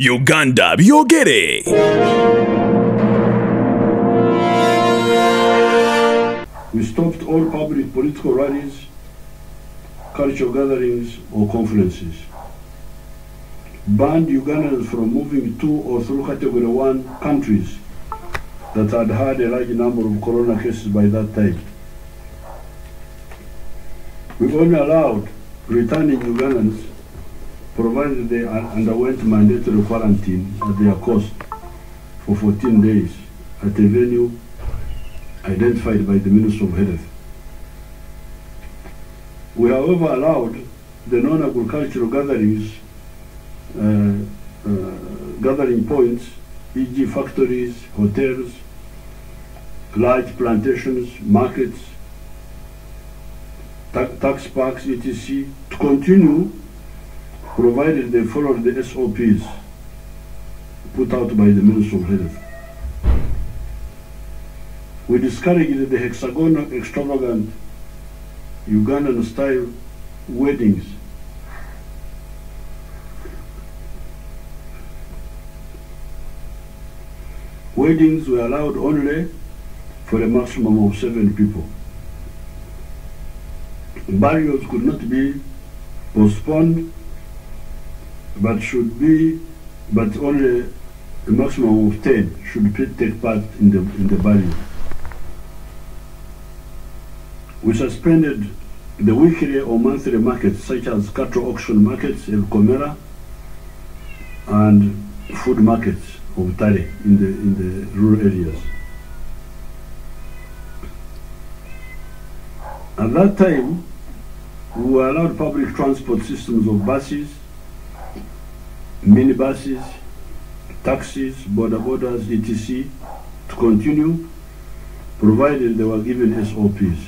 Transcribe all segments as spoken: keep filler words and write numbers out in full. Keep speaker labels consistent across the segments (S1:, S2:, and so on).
S1: Uganda byogere.
S2: We stopped all public political rallies, cultural gatherings or conferences. Banned Ugandans from moving to or through category one countries that had had a large number of corona cases by that time. We only allowed returning Ugandans provided they underwent mandatory quarantine at their cost for fourteen days at a venue identified by the Minister of Health. We however allowed the non-agricultural gatherings, uh, uh, gathering points, for example factories, hotels, large plantations, markets, ta tax parks, et cetera, to continue provided they followed the S O Ps put out by the Minister of Health. We discouraged the hexagonal extravagant Ugandan-style weddings. Weddings were allowed only for a maximum of seven people. Burials could not be postponed, but should be, but only a maximum of ten should take part in the in the burial. We suspended the weekly or monthly markets such as cattle auction markets, El Comera, and food markets of Tare in the in the rural areas. At that time, we were allowed public transport systems of buses, minibuses, taxis, border borders, et cetera to continue, provided they were given S O Ps.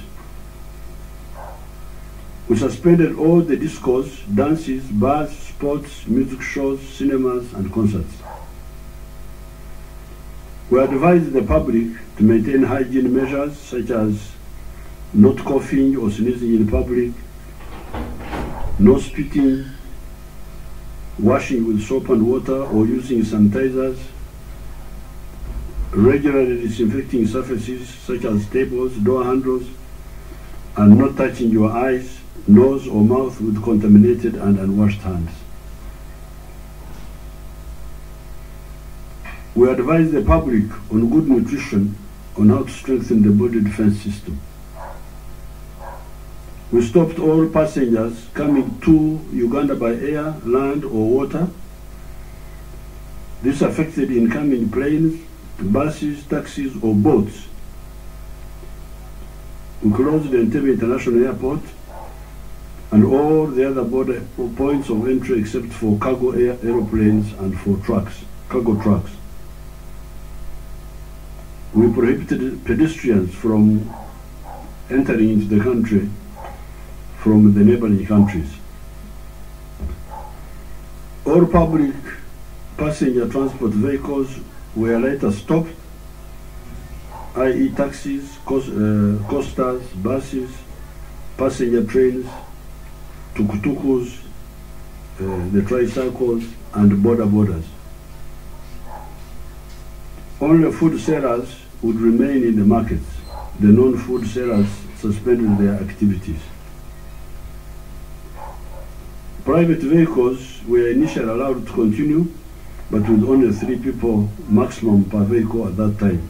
S2: We suspended all the discos, dances, bars, sports, music shows, cinemas, and concerts. We advised the public to maintain hygiene measures such as not coughing or sneezing in public, no spitting, washing with soap and water or using sanitizers, regularly disinfecting surfaces such as tables, door handles, and not touching your eyes, nose or mouth with contaminated and unwashed hands. We advise the public on good nutrition, on how to strengthen the body defense system. We stopped all passengers coming to Uganda by air, land or water. This affected incoming planes, buses, taxis or boats. We closed the Entebbe International Airport and all the other border points of entry except for cargo air aeroplanes and for trucks, cargo trucks. We prohibited pedestrians from entering into the country from the neighboring countries. All public passenger transport vehicles were later stopped, that is taxis, coast, uh, coasters, buses, passenger trains, tuk-tukus, uh, the tricycles, and border borders. Only food sellers would remain in the markets. The non-food sellers suspended their activities. Private vehicles were initially allowed to continue, but with only three people maximum per vehicle at that time.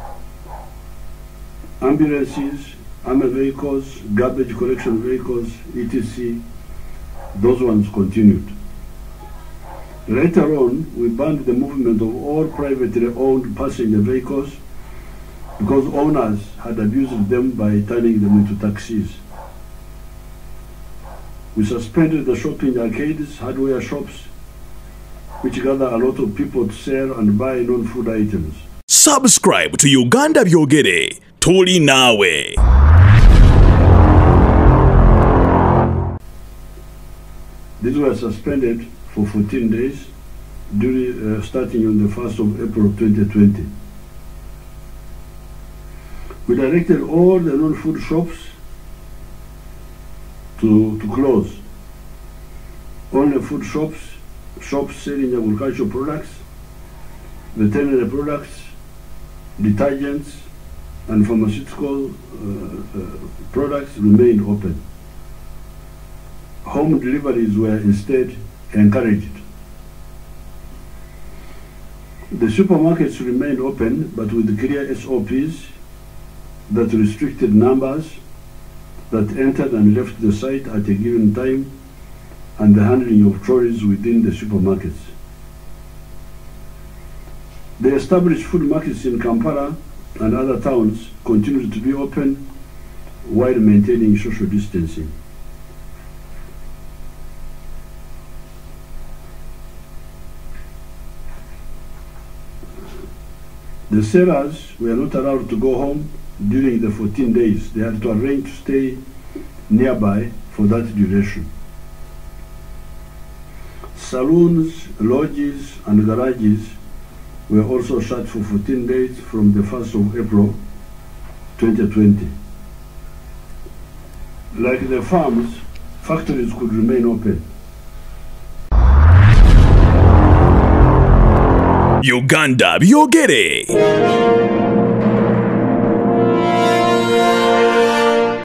S2: Ambulances, armored vehicles, garbage collection vehicles, et cetera, those ones continued. Later on, we banned the movement of all privately owned passenger vehicles because owners had abused them by turning them into taxis. We suspended the shopping arcades, hardware shops, which gather a lot of people to sell and buy non-food items.
S1: Subscribe to Uganda byogere. Tuli nawe.
S2: These were suspended for fourteen days, during, uh, starting on the first of April twenty twenty. We directed all the non-food shops to, to close. Only food shops shops selling agricultural products, veterinary products, detergents, and pharmaceutical uh, uh, products remained open. Home deliveries were instead encouraged. The supermarkets remained open, but with clear S O Ps that restricted numbers that entered and left the site at a given time and the handling of trolleys within the supermarkets. The established food markets in Kampala and other towns continued to be open while maintaining social distancing. The sellers were not allowed to go home during the fourteen days. They had to arrange to stay nearby for that duration. Saloons, lodges, and garages were also shut for fourteen days from the first of April twenty twenty. Like the farms, factories could remain open.
S1: Uganda byogere.